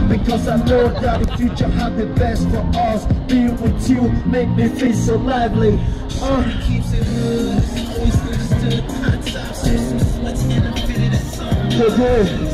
because I know that the future had the best for us. Being with you make me feel so lively. Keeps it good, always understood. Hot top, let's end up fitted a song.